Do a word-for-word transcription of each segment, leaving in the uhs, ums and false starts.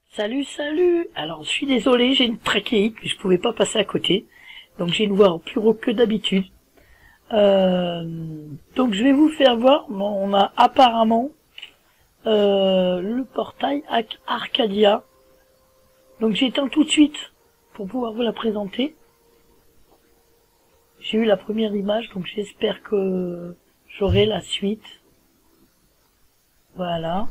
Salut, salut. Alors, je suis désolé, j'ai une trachéite, mais je pouvais pas passer à côté. Donc, j'ai une voix plus rauque que d'habitude. Euh, donc, je vais vous faire voir. Bon, on a apparemment euh, le portail Arcadia. Donc, j'éteins tout de suite pour pouvoir vous la présenter. J'ai eu la première image, donc j'espère que j'aurai la suite. Voilà.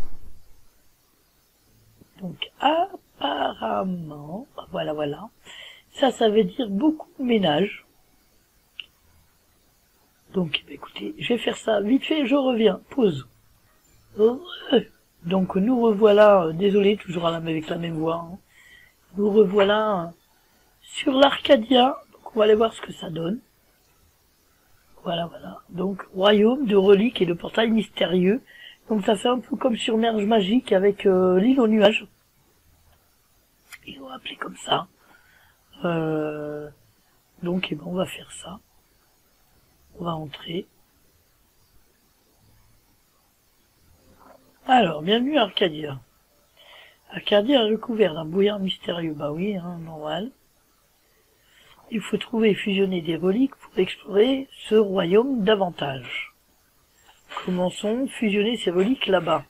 Donc, apparemment, voilà, voilà. Ça, ça veut dire beaucoup de ménage. Donc, écoutez, je vais faire ça vite fait, je reviens. Pause. Donc, nous revoilà, euh, désolé, toujours à la, avec la même voix. Hein. Nous revoilà euh, sur l'Arcadia. Donc, on va aller voir ce que ça donne. Voilà, voilà. Donc, royaume de reliques et de portail mystérieux. Donc, ça fait un peu comme sur Merge Magique avec euh, l'île aux nuages. Et on va appeler comme ça. Euh, donc, eh ben, on va faire ça. On va entrer. Alors, bienvenue à Arcadia. Arcadia est recouvert d'un brouillard mystérieux. Bah oui, hein, normal. Il faut trouver et fusionner des reliques pour explorer ce royaume davantage. Commençons, fusionner ces reliques là-bas.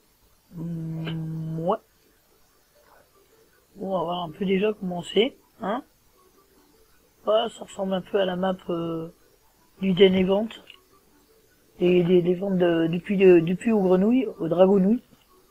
Mmh, ouais. Bon, on va voir un peu déjà comment c'est, hein. Ouais, ça ressemble un peu à la map euh, du Den Event. Et des, des ventes de, du puits de, du puits aux grenouilles, aux dragonouilles.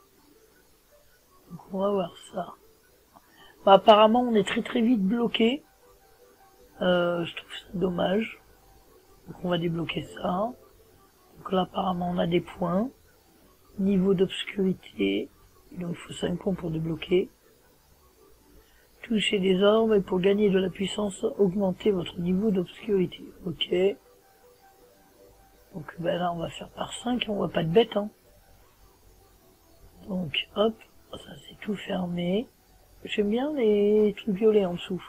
Donc on va voir ça. Bah, apparemment on est très très vite bloqué. Euh, je trouve ça dommage. Donc on va débloquer ça. Donc là apparemment on a des points. Niveau d'obscurité. Donc il faut cinq points pour débloquer. Toucher des orbes et pour gagner de la puissance, augmenter votre niveau d'obscurité. Ok. Donc ben là on va faire par cinq, on voit pas de bête hein. Donc hop, ça c'est tout fermé. J'aime bien les trucs violets en dessous.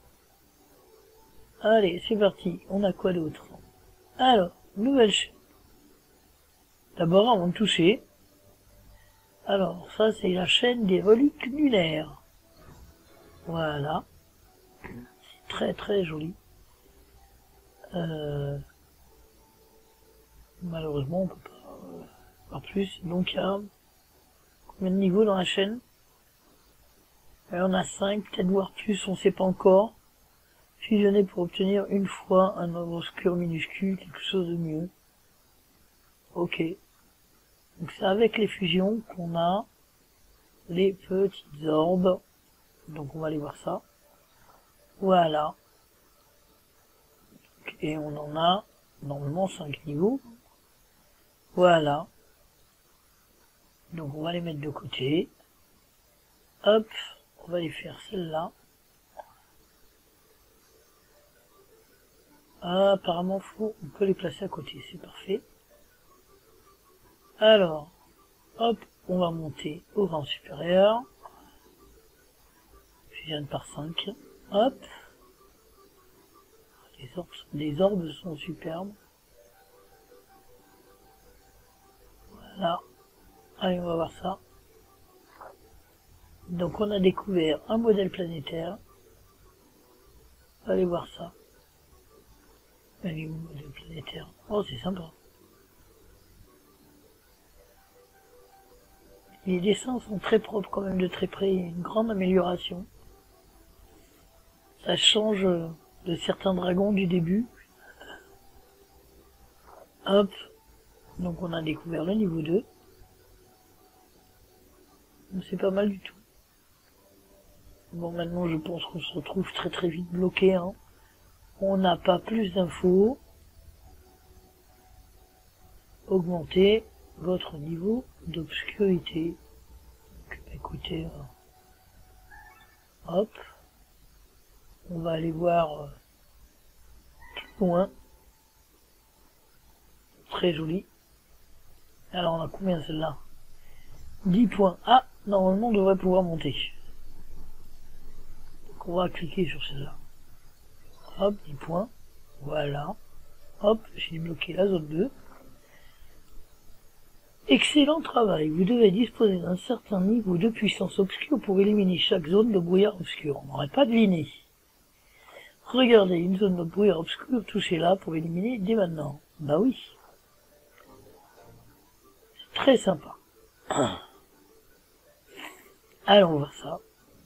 Allez, c'est parti, on a quoi d'autre? Alors, nouvelle chaîne. D'abord avant de toucher. Alors ça c'est la chaîne des reliques lunaires. Voilà. C'est très très joli. Euh... Malheureusement on peut pas euh, voir plus. Donc il y a combien de niveaux dans la chaîne? Alors, on a cinq, peut-être voir plus, on sait pas encore. Fusionner pour obtenir une fois un ordre obscur minuscule, quelque chose de mieux. Ok. Donc c'est avec les fusions qu'on a les petites orbes. Donc on va aller voir ça. Voilà. Et on en a normalement cinq niveaux. Voilà. Donc on va les mettre de côté. Hop, on va les faire celle-là. Ah, apparemment faut, on peut les placer à côté, c'est parfait. Alors, hop, on va monter au rang supérieur. Fusionne par cinq. Hop. Les orbes, les orbes sont superbes. Voilà. Allez, on va voir ça. Donc on a découvert un modèle planétaire. Allez voir ça. Allez, où le modèle planétaire? Oh, c'est sympa. Les dessins sont très propres quand même de très près. Il y a une grande amélioration. Ça change de certains dragons du début. Hop. Donc on a découvert le niveau deux. C'est pas mal du tout. Bon, maintenant je pense qu'on se retrouve très très vite bloqué. Hein. On n'a pas plus d'infos. Augmenter votre niveau d'obscurité. Écoutez, euh, hop. On va aller voir euh, plus loin. Très joli. Alors on a combien celle-là? dix points. Ah, normalement on devrait pouvoir monter. Donc on va cliquer sur celle-là. Hop, dix points. Voilà. Hop, j'ai débloqué la zone deux. Excellent travail, vous devez disposer d'un certain niveau de puissance obscure pour éliminer chaque zone de brouillard obscur. On n'aurait pas deviné. Regardez, une zone de brouillard obscur, touchez-la pour éliminer dès maintenant. Bah oui. C'est très sympa. Allons voir ça.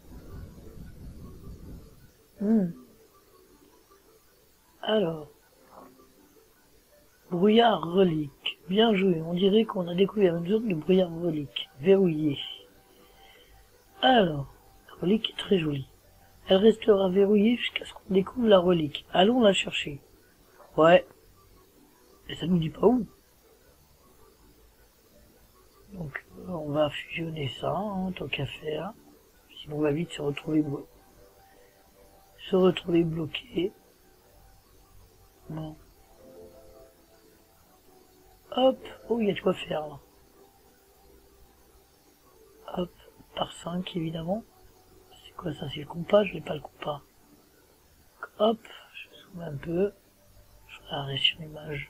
Hmm. Alors. Brouillard relique. Bien joué, on dirait qu'on a découvert une zone de brouillard relique. Verrouillée. Alors, la relique est très jolie. Elle restera verrouillée jusqu'à ce qu'on découvre la relique. Allons la chercher. Ouais. Et ça nous dit pas où. Donc, on va fusionner ça, hein, tant qu'à faire. Sinon, on va vite se retrouver, blo se retrouver bloqué. Bon. Hop. Oh, il y a de quoi faire, là. Hop. Par cinq, évidemment. C'est quoi ça? C'est le compas? Je n'ai pas le compas. Hop. Je zoome un peu. Je vais arrêter sur l'image.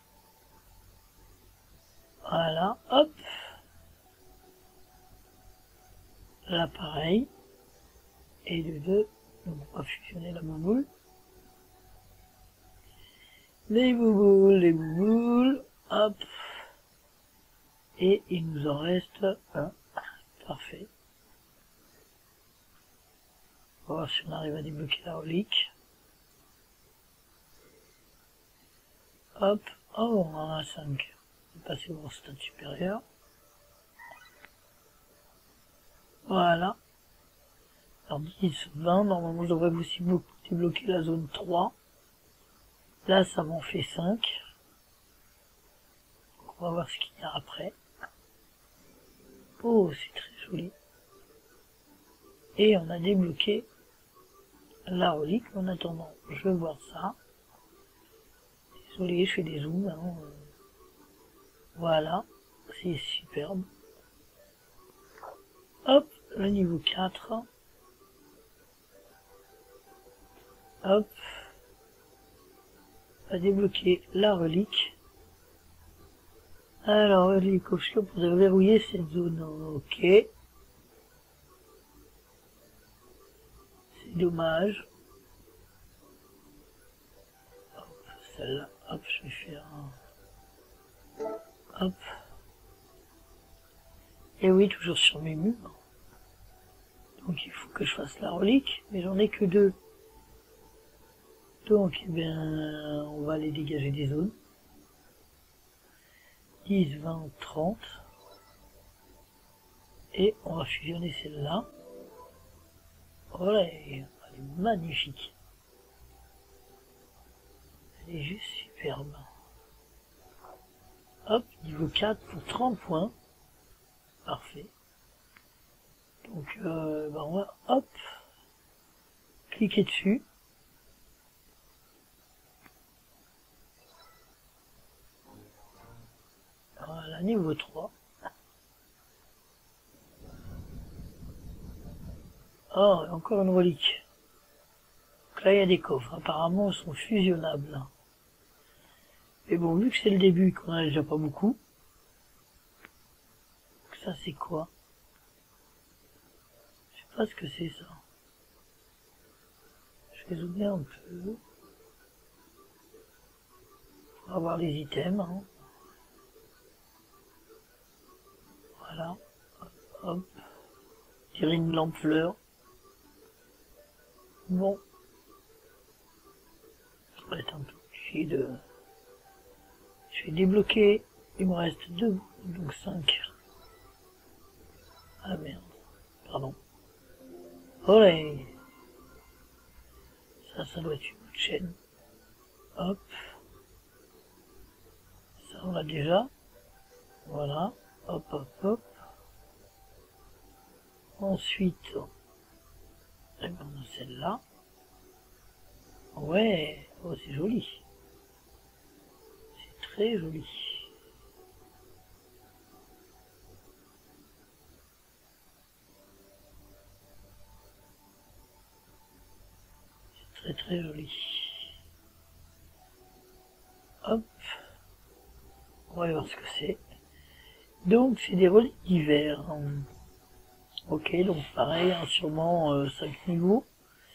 Voilà. Hop. Là, pareil. Et de deux. Donc, on va fusionner la bouboule. Les bouboules, les bouboules. Hop. Et il nous en reste un. Parfait. On va voir si on arrive à débloquer la relique. Hop. Oh, on en a cinq. On va passer au stade supérieur. Voilà. Alors dix, vingt, normalement je devrais aussi débloquer la zone trois. Là ça m'en fait cinq. Donc, on va voir ce qu'il y a après. Oh, c'est très joli. Et on a débloqué la relique. En attendant, je vais voir ça. Désolé, je fais des zooms. Hein. Voilà, c'est superbe. Hop, le niveau quatre. Hop. On va débloquer la relique. Alors, relique obscure pour verrouiller cette zone. Ok. C'est dommage. Hop, celle-là. Hop, je vais faire un... Hop. Et oui, toujours sur mes murs. Donc il faut que je fasse la relique, mais j'en ai que deux. Donc, eh bien, on va aller dégager des zones. dix, vingt, trente. Et on va fusionner celle-là. Voilà, elle est magnifique. Elle est juste superbe. Hop, niveau quatre pour trente points. Parfait. Donc, euh, ben on va, hop, cliquer dessus. Voilà, niveau trois. Oh, encore une relique. Donc là, il y a des coffres. Apparemment, ils sont fusionnables. Mais bon, vu que c'est le début, qu'on a déjà pas beaucoup. Donc ça, c'est quoi? Je sais pas ce que c'est, ça. Je vais zoomer un peu. Pour avoir les items. Hein. Voilà. Hop, hop. Tirer une lampe fleur. Bon. Ça va être un peu obligé de... Je vais débloquer. Il me reste deux. Donc cinq. Ah merde. Pardon. Olé. Ça, ça doit être une autre chaîne. Hop. Ça, on l'a déjà. Voilà. Hop, hop, hop. Ensuite, on a celle-là. Ouais. Oh, c'est joli. C'est très joli. C'est très très joli. Hop. On va voir ce que c'est. Donc c'est des reliques divers. Ok, donc pareil, hein, sûrement euh, cinq niveaux.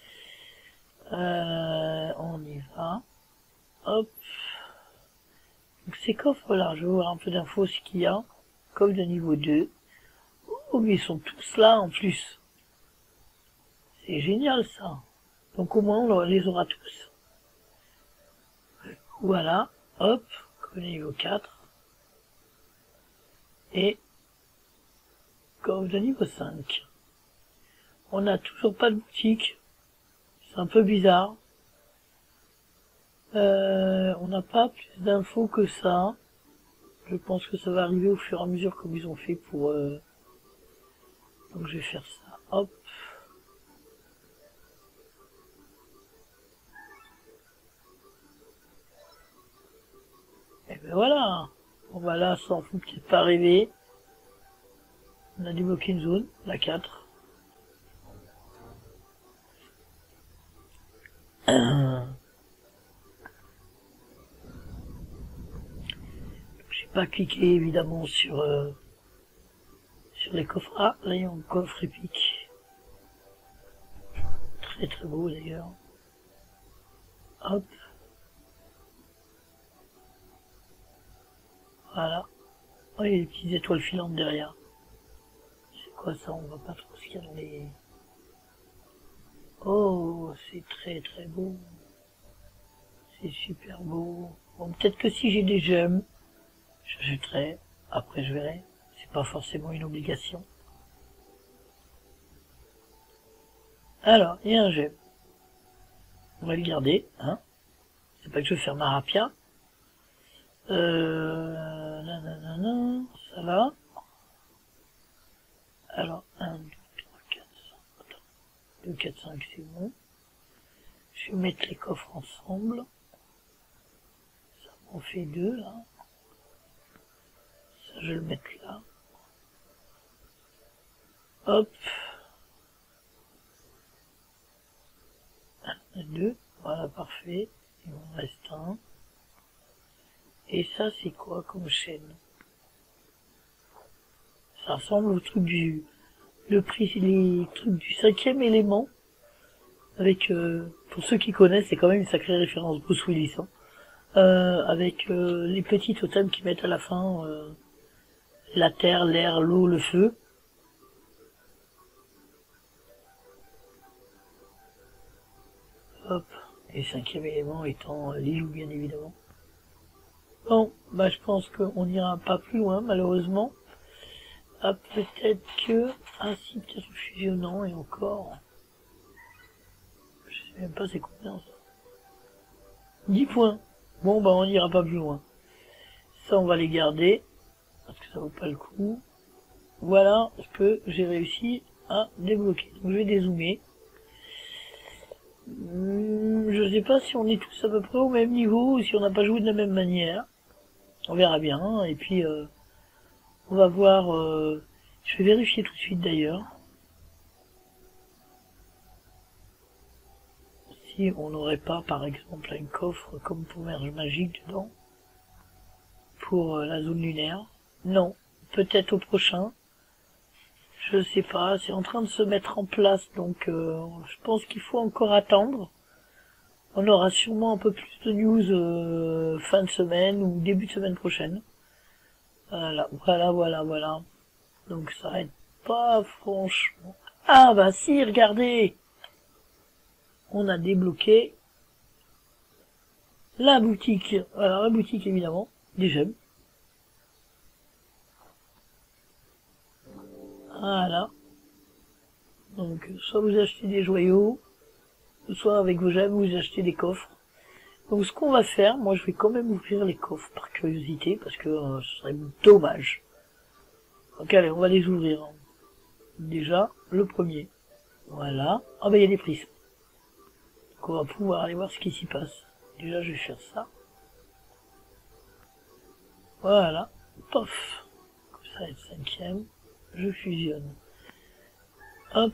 Euh, on y va. Hop. Donc ces coffres là, je vais voir un peu d'infos ce qu'il y a. Coffre de niveau deux. Oh mais ils sont tous là en plus. C'est génial ça. Donc au moins on les aura tous. Voilà. Hop. Coffre de niveau quatre. Et coffre de niveau cinq. On n'a toujours pas de boutique. C'est un peu bizarre. Euh, on n'a pas plus d'infos que ça. Je pense que ça va arriver au fur et à mesure comme ils ont fait pour... Euh... Donc je vais faire ça. Hop. Et ben voilà. Bon bah là, ça en fout peut-être pas rêver. On a débloqué une zone, la quatre. J'ai pas cliqué évidemment sur euh, sur les coffres. Ah, là il y a un coffre épique. Très très beau d'ailleurs. Hop. Voilà. Oh, il y a des petites étoiles filantes derrière. C'est quoi ça? On voit pas trop ce qu'il y a dans les... Oh, c'est très très beau. C'est super beau. Bon, peut-être que si j'ai des gemmes, j'achèterai. Après, je verrai. C'est pas forcément une obligation. Alors, il y a un gemme. On va le garder, hein. C'est pas que je vais faire ma rapia. Euh... Nanana, ça va. Alors, un, deux, trois, quatre, cinq. Attends. deux, quatre, cinq, c'est bon. Je vais mettre les coffres ensemble. Ça m'en fait deux, là. Ça, je vais le mettre là. Hop. Un, deux. Voilà, parfait. Il m'en reste un. Et ça, c'est quoi comme chaîne? Ça ressemble au truc du... Le prix, les trucs du cinquième élément. Avec, euh, pour ceux qui connaissent, c'est quand même une sacrée référence Bruce Willis. Hein. Euh, avec euh, les petits totems qui mettent à la fin euh, la terre, l'air, l'eau, le feu. Hop. Et cinquième élément étant euh, l'îlot, bien évidemment. Bon, bah je pense qu'on n'ira pas plus loin, malheureusement. Ah, peut-être que... Ah si, peut-être fusionnant, et encore... Je sais même pas c'est combien ça. dix points. Bon, bah on n'ira pas plus loin. Ça, on va les garder, parce que ça vaut pas le coup. Voilà ce que j'ai réussi à débloquer. Donc je vais dézoomer. Hum, je sais pas si on est tous à peu près au même niveau, ou si on n'a pas joué de la même manière. On verra bien, et puis... Euh, on va voir... Euh, je vais vérifier tout de suite d'ailleurs. Si on n'aurait pas, par exemple, un coffre comme pour Merge Magique dedans. Pour euh, la zone lunaire. Non. Peut-être au prochain. Je sais pas. C'est en train de se mettre en place. Donc, euh, je pense qu'il faut encore attendre. On aura sûrement un peu plus de news euh, fin de semaine ou début de semaine prochaine. Voilà, voilà, voilà, voilà. Donc ça aide pas franchement. Ah bah si, regardez, on a débloqué la boutique. Alors la boutique évidemment, des gemmes. Voilà. Donc soit vous achetez des joyaux, soit avec vos gemmes vous achetez des coffres. Donc ce qu'on va faire, moi je vais quand même ouvrir les coffres par curiosité, parce que euh, ce serait dommage. Donc allez, on va les ouvrir. Déjà, le premier. Voilà. Ah bah il y a des prismes. Donc on va pouvoir aller voir ce qui s'y passe. Déjà je vais faire ça. Voilà. Pof. Comme ça va être cinquième. Je fusionne. Hop.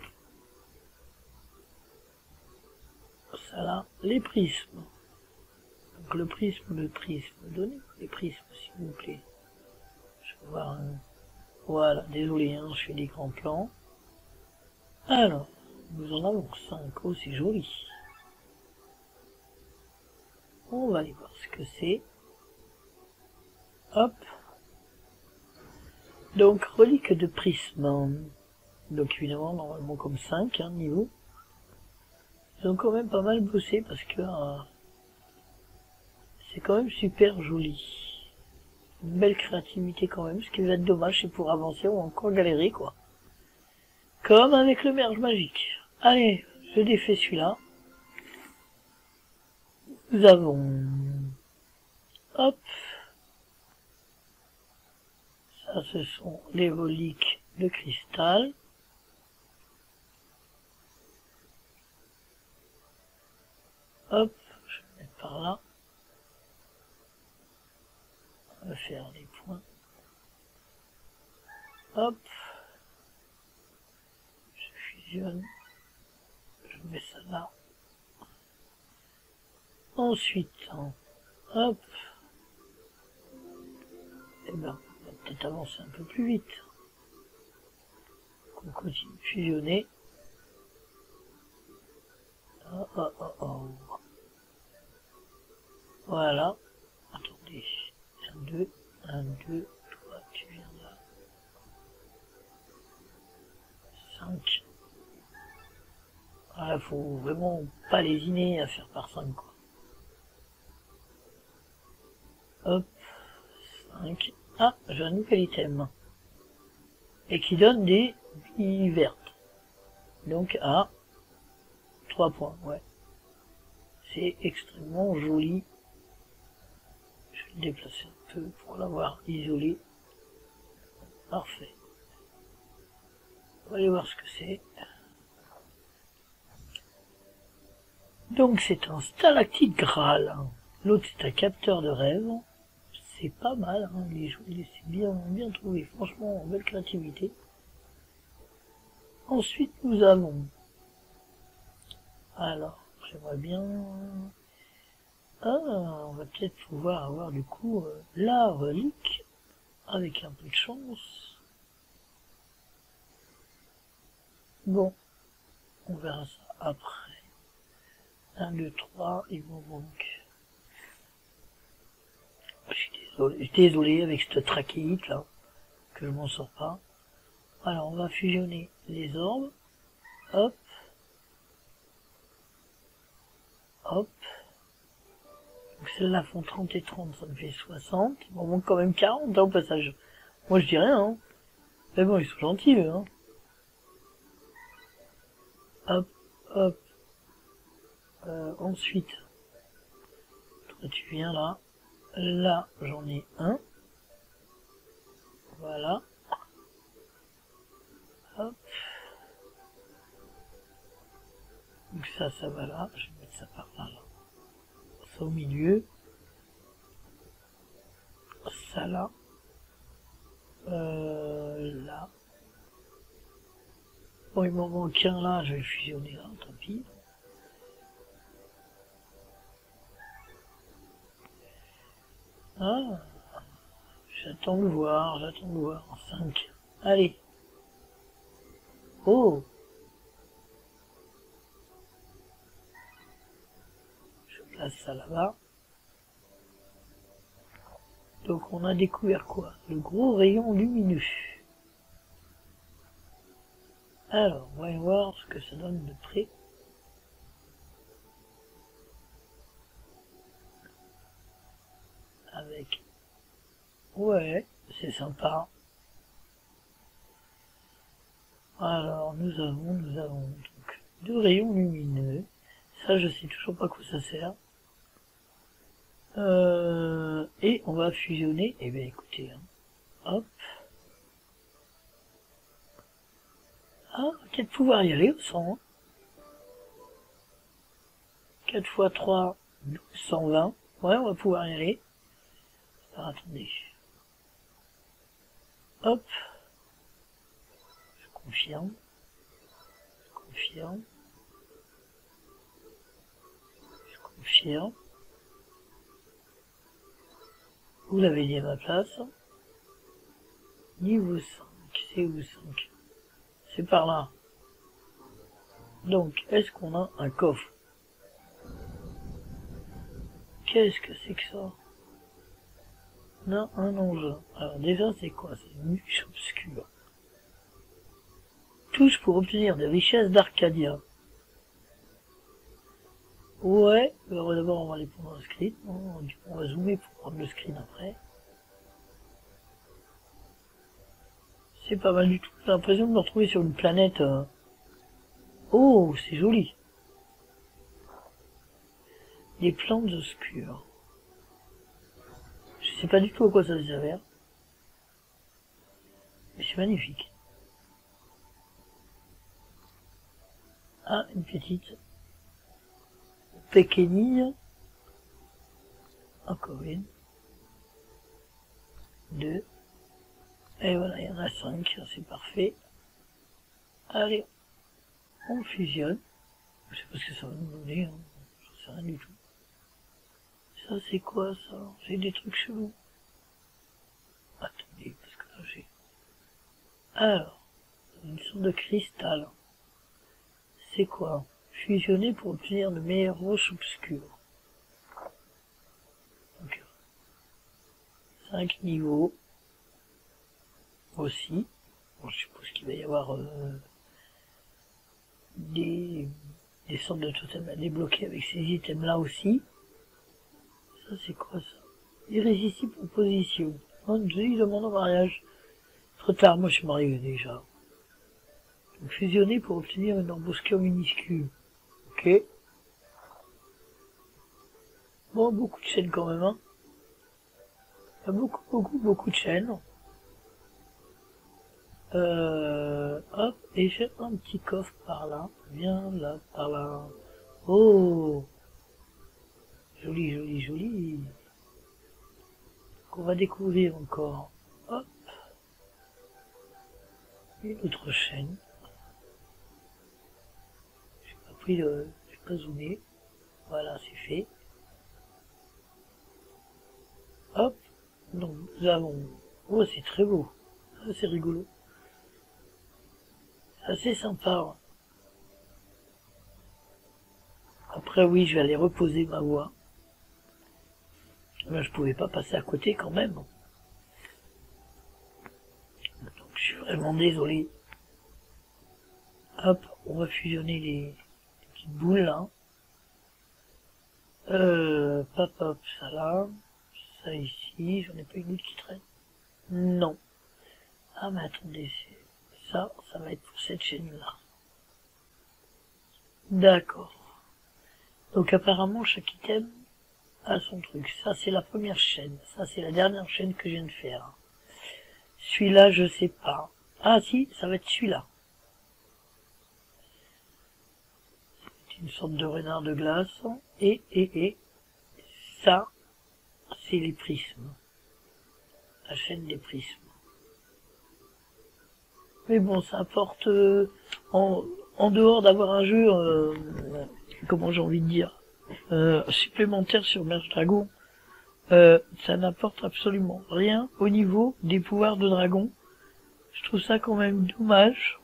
Ça là. Les prismes. Donc le prisme, le prisme. Donnez les prismes s'il vous plaît. Je vais voir un... Voilà, désolé, hein, je fais des grands plans. Alors, nous en avons cinq. Oh, c'est joli. On va aller voir ce que c'est. Hop. Donc, relique de prisme. Donc, évidemment, normalement comme cinq, hein, niveau. Ils ont quand même pas mal bossé parce que euh, c'est quand même super joli. Une belle créativité quand même. Ce qui va être dommage, c'est pour avancer ou encore galérer, quoi. Comme avec le merge magique. Allez, je défais celui-là. Nous avons... Hop. Ça, ce sont les reliques de cristal. Hop, je vais mettre par là. On va faire les points. Hop. Je fusionne. Je mets ça là. Ensuite, hop. Et ben, on va peut-être avancer un peu plus vite. On continue de fusionner. Oh, oh, oh, oh. Voilà. Attendez. un, deux, un, deux, toi, tu viens là. cinq. Voilà, faut vraiment pas lésiner à faire par cinq, quoi. Hop. cinq. Ah, j'ai un nouvel item. Et qui donne des billes vertes. Donc à trois points, ouais. C'est extrêmement joli. Je vais le déplacer un peu pour l'avoir isolé. Parfait. On va aller voir ce que c'est. Donc c'est un stalactite Graal. L'autre c'est un capteur de rêve. C'est pas mal, hein, il est joli, c'est bien, bien trouvé. Franchement, belle créativité. Ensuite nous avons... Alors, j'aimerais bien... Ah, on va peut-être pouvoir avoir du coup euh, la relique avec un peu de chance. Bon, on verra ça après. un, deux, trois, il m'en manque. Je suis désolé, je suis désolé avec cette trachéite là, que je m'en sors pas. Alors on va fusionner les orbes. Hop. Hop. Donc celles-là font trente et trente, ça me fait soixante. Il m'en manque quand même quarante hein, au passage. Moi je dis rien, hein. Mais bon, ils sont gentils eux, hein. Hop, hop. Euh, ensuite, toi tu viens là. Là, j'en ai un. Voilà. Hop. Donc ça, ça va là. Je vais mettre ça par là. là. Ça au milieu. Ça là. Euh, là. Bon, il m'en manque un là. Je vais le fusionner là, tant pis. Ah. J'attends de voir, j'attends de voir. cinq. Allez. Oh. Je place ça là-bas. Donc on a découvert quoi? Le gros rayon lumineux. Alors, on va y voir ce que ça donne de près. Avec... Ouais, c'est sympa. Alors, nous avons, nous avons donc deux rayons lumineux. Ça, je sais toujours pas à quoi ça sert. Euh, et on va fusionner. Eh bien, écoutez, hein. Hop. Ah, on va peut-être pouvoir y aller au cent. Hein. quatre fois trois, cent vingt. Ouais, on va pouvoir y aller. Alors, attendez. Hop. Je confirme. Je confirme. Je confirme. Vous l'avez dit à ma place. Niveau cinq. C'est où cinq? C'est par là. Donc, est-ce qu'on a un coffre? Qu'est-ce que c'est que ça? On a un engin. Alors déjà, c'est quoi? C'est une niche obscure. Tous pour obtenir des richesses d'Arcadia. Ouais, alors d'abord on va aller prendre un screen. On va zoomer pour prendre le screen après. C'est pas mal du tout. J'ai l'impression de me retrouver sur une planète. Euh... Oh, c'est joli. Des plantes obscures. Je sais pas du tout à quoi ça s'avère. Mais c'est magnifique. Ah, une petite. Péquenille. Encore une. Deux. Et voilà, il y en a cinq, c'est parfait. Allez, on fusionne. Je sais pas ce que ça va nous donner, hein. Je sais rien du tout. Ça c'est quoi ça? C'est des trucs chelous. Attendez, parce que là j'ai... Alors, une sorte de cristal. C'est quoi? Fusionner pour obtenir de meilleures roches obscures. Donc, cinq niveaux. Aussi. Bon, je suppose qu'il va y avoir euh, des, des sortes de totems à débloquer avec ces items là aussi. Ça c'est quoi ça? Irrésistible proposition. Oh, il demande en mariage. Trop tard, moi je suis marié déjà. Donc, fusionner pour obtenir une emboscure minuscule. Ok. Bon, beaucoup de chaînes quand même, hein. Il y a beaucoup, beaucoup, beaucoup de chaînes. Euh, hop, et j'ai un petit coffre par là. Viens là, par là. Oh! Joli, joli, joli. Qu'on va découvrir encore. Hop. Une autre chaîne. J'ai pas pris le... J'ai pas zoomé. Voilà, c'est fait. Hop. Donc, nous avons... Oh, c'est très beau. Ah, c'est rigolo. Assez sympa. Après, oui, je vais aller reposer ma voix. Là, je pouvais pas passer à côté quand même. Donc, je suis vraiment désolé. Hop, on va fusionner les, les petites boules là. Euh, pop, hop, ça là. Ça ici. J'en ai pas une autre qui traîne. Non. Ah, mais attendez, c'est... Ça, ça va être pour cette chaîne-là. D'accord. Donc apparemment, chaque item a son truc. Ça, c'est la première chaîne. Ça, c'est la dernière chaîne que je viens de faire. Celui-là, je sais pas. Ah si, ça va être celui-là. C'est une sorte de renard de glace. Et, et, et, ça, c'est les prismes. La chaîne des prismes. Mais bon, ça apporte, euh, en, en dehors d'avoir un jeu, euh, comment j'ai envie de dire, euh, supplémentaire sur Merge Dragon, euh, ça n'apporte absolument rien au niveau des pouvoirs de dragon. Je trouve ça quand même dommage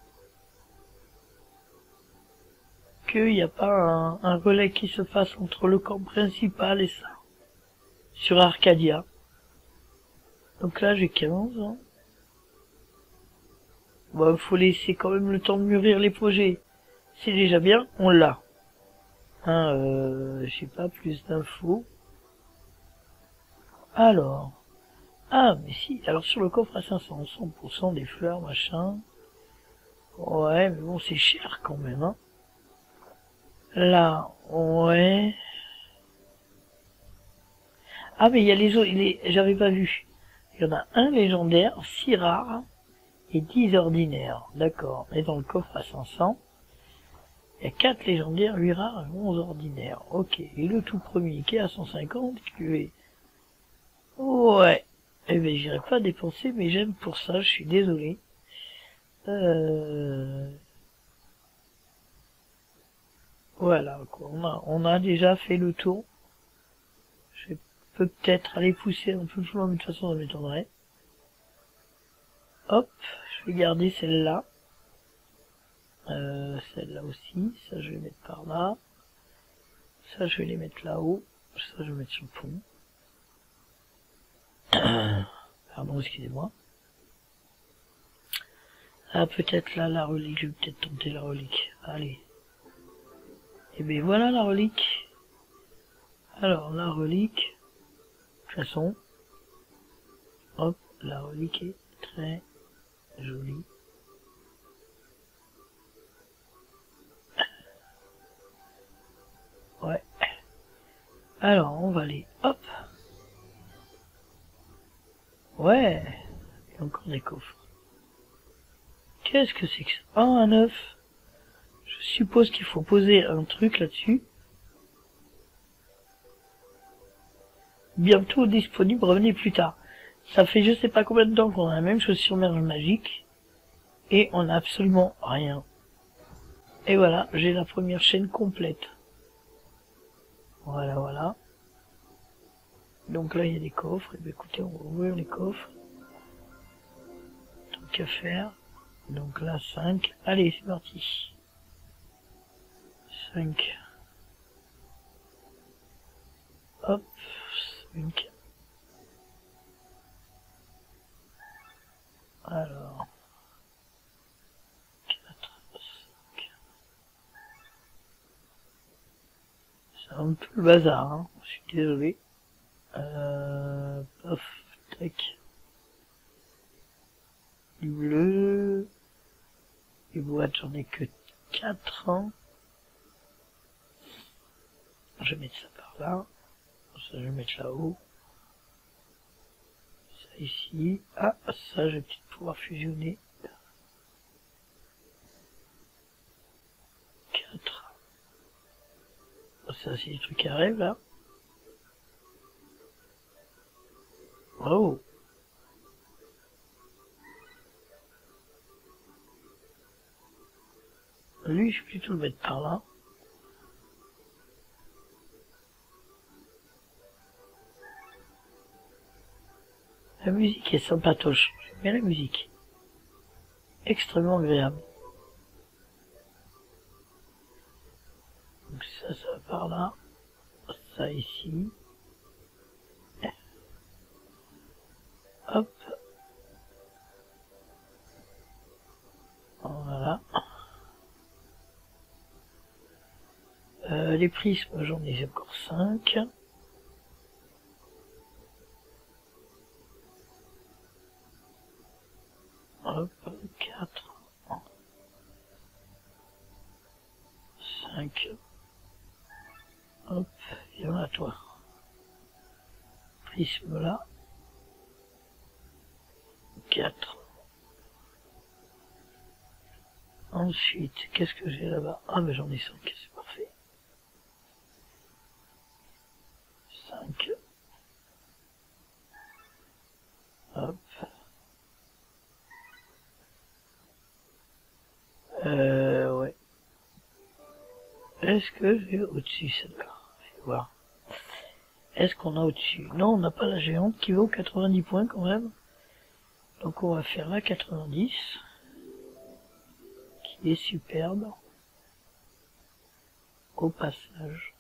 qu'il n'y a pas un, un relais qui se fasse entre le camp principal et ça, sur Arcadia. Donc là, j'ai quinze ans. Bon, faut laisser quand même le temps de mûrir les projets. C'est déjà bien, on l'a. Hein, euh, je sais pas, plus d'infos. Alors. Ah, mais si, alors sur le coffre à cinq cents, cent pour cent des fleurs, machin. Ouais, mais bon, c'est cher quand même, hein. Là, ouais. Ah, mais il y a les autres, les... j'avais pas vu. Il y en a un légendaire, six rares. Et dix ordinaires, d'accord. Et dans le coffre à cinq cents, il y a quatre légendaires, huit rares et onze ordinaires. Ok. Et le tout premier qui est à cent cinquante, qui est... Ouais. Eh ben, j'irai pas dépenser, mais j'aime pour ça, je suis désolé. Euh... Voilà, quoi. On a, on a déjà fait le tour. Je peux peut-être aller pousser un peu plus loin, mais de toute façon, ça m'étonnerait. Hop, Je vais garder celle-là. Euh, celle-là aussi. Ça, je vais mettre par là. Ça, je vais les mettre là-haut. Ça, je vais mettre sur le pont. Pardon, excusez-moi. Ah, peut-être là, la relique. Je vais peut-être tenter la relique. Allez. Et bien voilà la relique. Alors, la relique. De toute façon. Hop, la relique est très jolie. Ouais. Alors, on va aller. Hop. Ouais. Et encore des coffres. Qu'est-ce que c'est que ça? Oh, un œuf. Je suppose qu'il faut poser un truc là-dessus. Bientôt disponible, revenez plus tard. Ça fait je sais pas combien de temps qu'on a la même chose sur Merge Magique. Et on n'a absolument rien. Et voilà, j'ai la première chaîne complète. Voilà, voilà. Donc là, il y a des coffres. Et bien écoutez, on va ouvrir les coffres. Tant qu'à faire. Donc là, cinq. Allez, c'est parti. cinq. Hop, cinq. Alors. quatre, cinq. C'est un peu le bazar, hein. Je suis désolé. Euh, paf, tac. Du bleu. Les boîtes, j'en ai que quatre. Hein. Je vais mettre ça par là. Ça, je vais mettre là-haut. Ça ici. Ah, ça, je vais peut-être pouvoir fusionner. quatre. Ça, c'est des trucs qui arrivent, là. Oh. Lui, je vais plutôt le mettre par là. La musique est sympatoche. J'aime bien la musique. Extrêmement agréable. Donc ça, ça va par là. Ça ici. Hop. Voilà. Euh, les prismes, j'en ai encore cinq. Hop, quatre. cinq. Hop, viens à toi. Prisme là. quatre. Ensuite, qu'est-ce que j'ai là-bas? Ah, mais j'en ai cinq, c'est parfait. cinq. Hop. Euh, ouais. Est-ce que j'ai au-dessus celle-là? Je vais voir. Est-ce qu'on a au-dessus? Non, on n'a pas la géante qui vaut quatre-vingt-dix points quand même. Donc on va faire la quatre-vingt-dix. Qui est superbe. Au passage.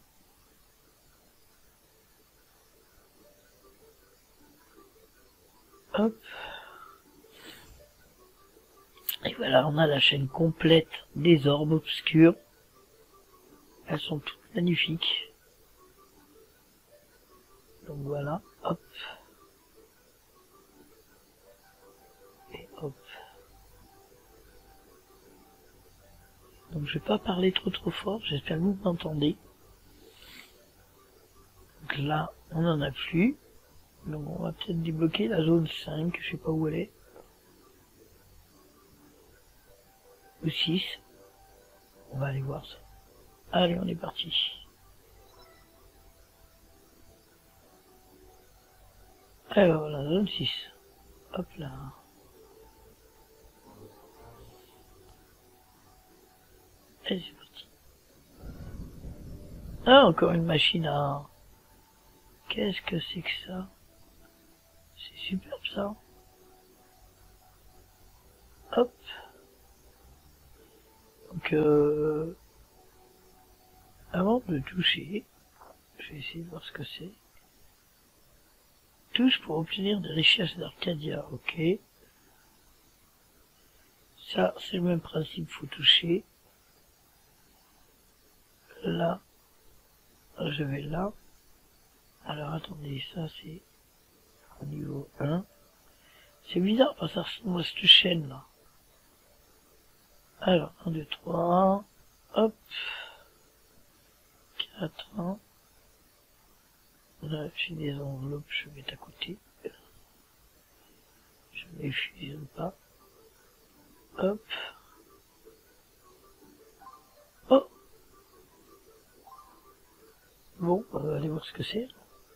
Hop. Et voilà, on a la chaîne complète des orbes obscurs. Elles sont toutes magnifiques. Donc voilà, hop. Et hop. Donc je vais pas parler trop trop fort, j'espère que vous m'entendez. Donc là, on n'en a plus. Donc on va peut-être débloquer la zone cinq, je sais pas où elle est. Ou six. On va aller voir ça. Allez, on est parti. Alors voilà, zone six. Hop là. Allez, c'est parti. Ah, encore une machine à... Qu'est-ce que c'est que ça? C'est superbe ça. Hop. Donc, euh, avant de toucher, je vais essayer de voir ce que c'est. Touche pour obtenir des richesses d'Arcadia, ok. Ça, c'est le même principe, faut toucher. Là, je vais là. Alors, attendez, ça, c'est au niveau un. C'est bizarre, parce que ça ressemble à cette chaîne, là. Alors, un, deux, trois, hop, quatre, là, j'ai des enveloppes, je vais mettre à côté. Je ne les fusionne pas. Hop. Oh. Bon, on va aller voir ce que c'est.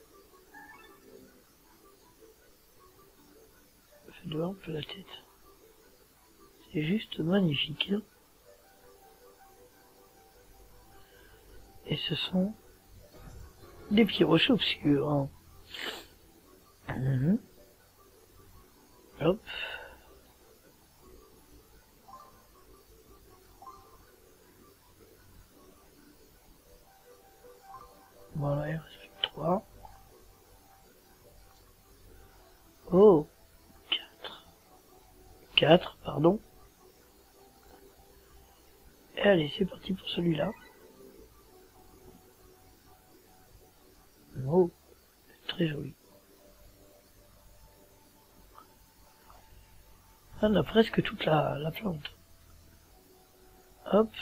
Je fais dehors un peu la tête. C'est juste magnifique. Hein. Et ce sont des petits rochers obscurs. Hein. Mmh. Hop. Voilà, il reste plus que trois. Oh, quatre. quatre, pardon. Et allez, c'est parti pour celui-là. Oh, très joli. On a presque toute la, la plante. Hop.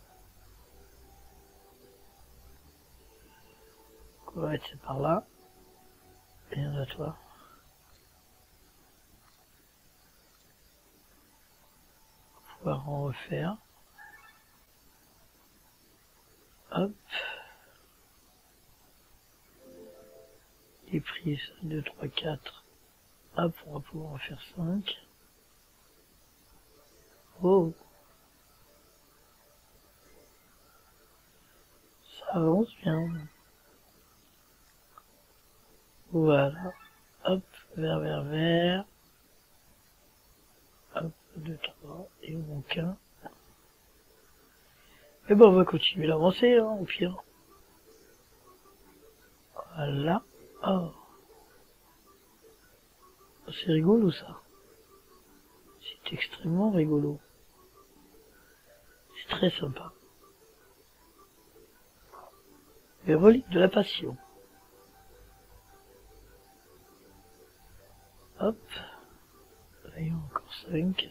On va être par là. Et on a toi. On va pouvoir en refaire. Hop. Les prises deux, trois, quatre. Hop, on va pouvoir en faire cinq. Oh. Ça avance bien. Voilà. Hop, vert, vert, vert. Hop, deux, trois. Et on manque un. Et bon, on va continuer d'avancer, hein, au pire. Voilà. Oh. C'est rigolo, ça. C'est extrêmement rigolo. C'est très sympa. Les reliques de la passion. Hop. Là, il y a encore cinq.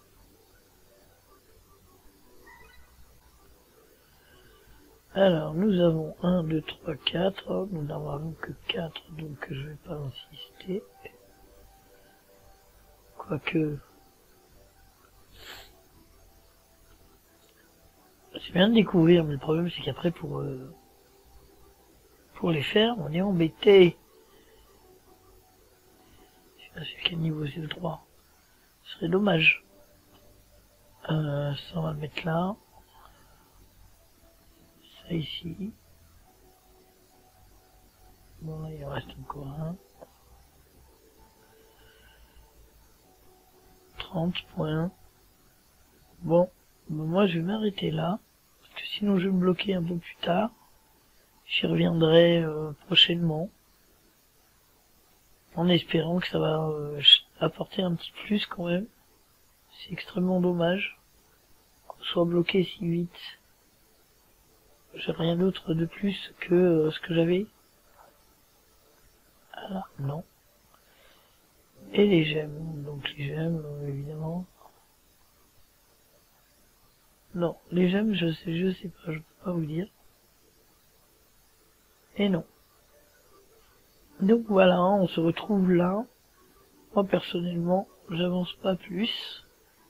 Alors, nous avons un, deux, trois, quatre. Nous n'en avons que quatre, donc je vais pas insister. Quoique... c'est bien de découvrir, mais le problème c'est qu'après pour... Euh, pour les faire, on est embêté. Je sais pas sur quel niveau c'est le trois. Ce serait dommage. Euh, ça on va le mettre là. Ça ici. Bon là il en reste encore un. trente points. Bon, ben moi je vais m'arrêter là. Parce que sinon je vais me bloquer un peu plus tard. J'y reviendrai euh, prochainement. En espérant que ça va euh, apporter un petit plus quand même. C'est extrêmement dommage qu'on soit bloqué si vite. J'ai rien d'autre de plus que euh, ce que j'avais. Ah non. Et les gemmes. Donc les gemmes, euh, évidemment. Non, les gemmes, je sais, je sais pas, je peux pas vous dire. Et non. Donc voilà, on se retrouve là. Moi personnellement, j'avance pas plus.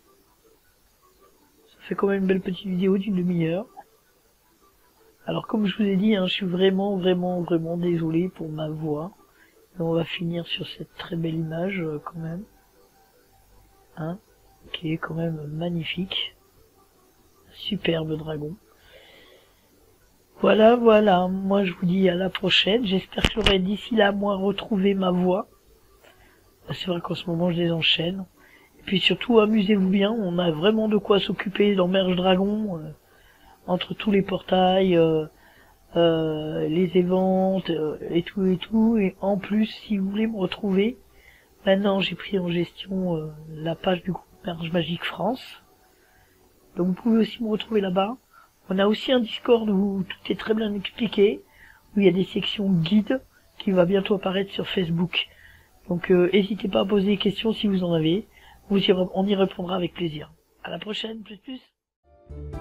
Ça fait quand même une belle petite vidéo d'une demi-heure. Alors comme je vous ai dit, hein, je suis vraiment, vraiment, vraiment désolé pour ma voix. Et on va finir sur cette très belle image euh, quand même. Hein, qui est quand même magnifique. Superbe dragon. Voilà, voilà, moi je vous dis à la prochaine. J'espère que j'aurai d'ici là moi retrouvé ma voix. C'est vrai qu'en ce moment je les enchaîne. Puis surtout, amusez-vous bien, on a vraiment de quoi s'occuper dans Merge Dragon, euh, entre tous les portails, euh, euh, les éventes, euh, et tout et tout. Et en plus, si vous voulez me retrouver, maintenant j'ai pris en gestion euh, la page du groupe Merge Magique France. Donc vous pouvez aussi me retrouver là-bas. On a aussi un Discord où tout est très bien expliqué, où il y a des sections guides qui va bientôt apparaître sur Facebook. Donc euh, n'hésitez pas à poser des questions si vous en avez. Vous y- on y répondra avec plaisir. À la prochaine, plus plus.